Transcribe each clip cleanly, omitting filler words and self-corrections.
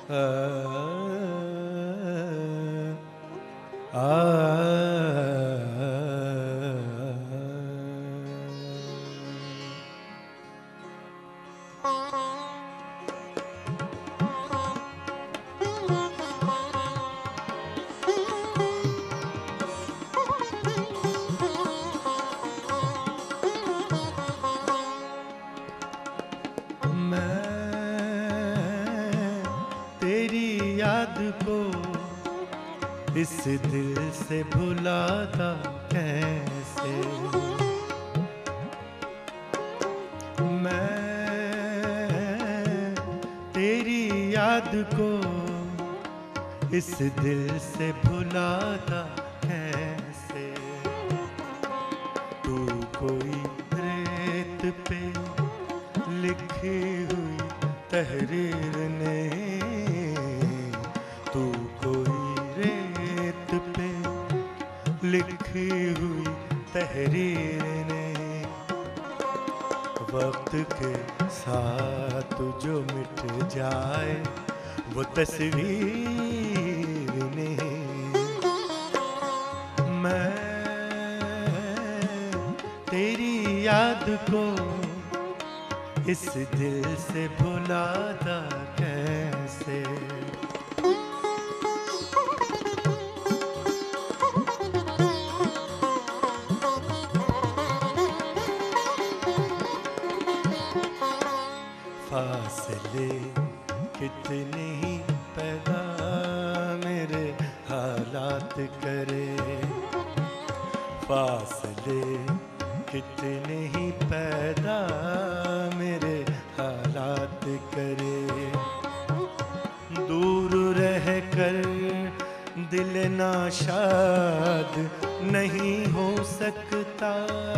इस दिल से भुलाता कैसे मैं तेरी याद को इस दिल से भुलाता कैसे। तू कोई रेत पे लिखी हुई तहरीर नहीं, तू कोई रेत पे लिखी हुई तहरीर नहीं, वक्त के साथ जो मिट जाए वो तस्वीर नहीं। मैं तेरी याद को इस दिल से भुलाता कैसे। फासले कितने ही पैदा मेरे हालात करे, फासले कितने ही पैदा मेरे हालात करे। दूर रह कर दिल नाशाद नहीं हो सकता,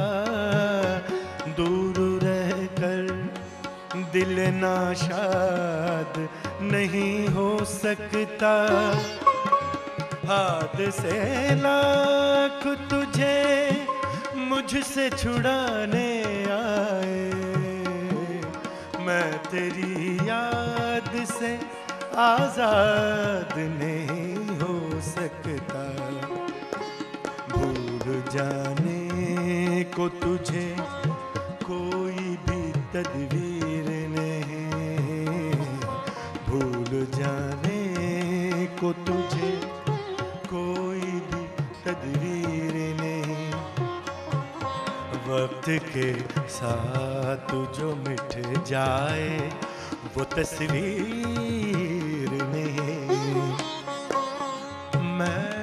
दूर रह कर दिल नाशाद नहीं हो सकता। हाथ से लाख तुझे मुझसे छुड़ाने आए, मैं तेरी याद से आजाद नहीं हो सकता। भूल जाने को तुझे कोई भी तदबीर नहीं, भूल जाने को तुझे कोई भी तदबीर नहीं, वक्त के साथ जो मिट जाए वो तस्वीर नहीं। मैं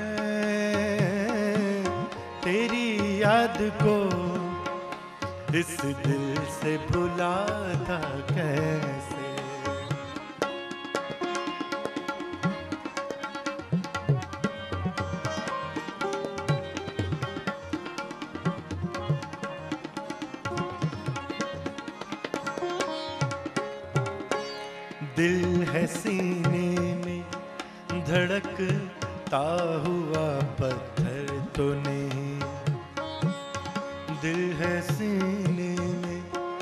तेरी याद को इस दिल से भुलाता कैसे। दिल है सीने में धड़कता हुआ पत्थर तो नहीं, दिल है सीने में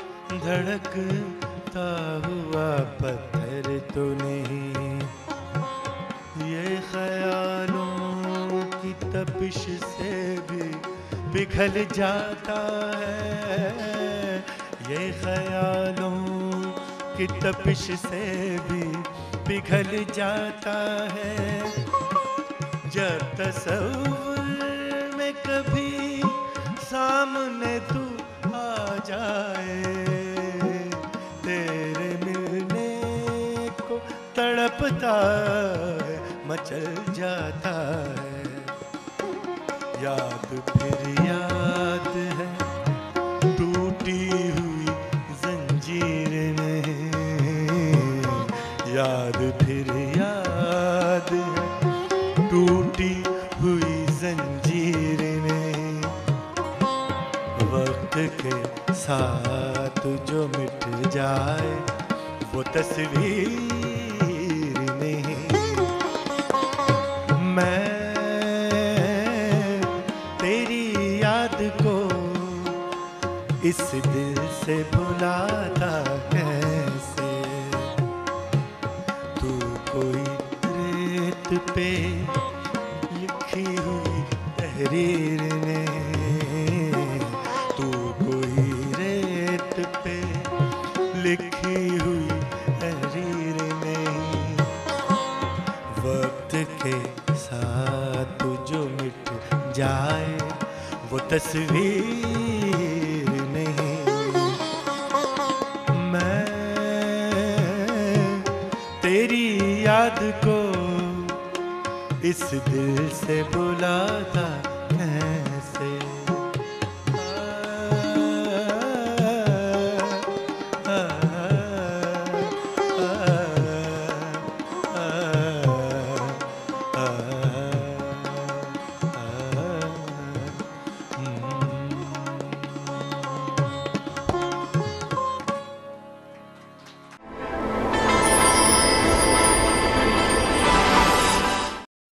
धड़कता हुआ पत्थर तो नहीं। ये ख्यालों की तपिश से भी पिघल जाता है, ये ख्यालों की तपिश से भी पिघल जाता है। जब तस्वुर में कभी सामने तू आ जाए, तेरे मिलने को तड़पता है मचल जाता है। याद फिर याद है टूटी हुई जंजीर नहीं, याद फिर याद है टूटी हुई जंजीर नहीं, वक्त के साथ जो मिट जाए वो तस्वीर नहीं। मैं तेरी याद को इस दिल से भुलाता कैसे। तू कोई रेत पे लिखी हुई तहरीर ने, तू कोई रेत पे लिखी हुई तहरीर ने, वक्त के साथ जो मिट जाए वो तस्वीर नहीं। मैं तेरी याद को इस दिल से बुलाता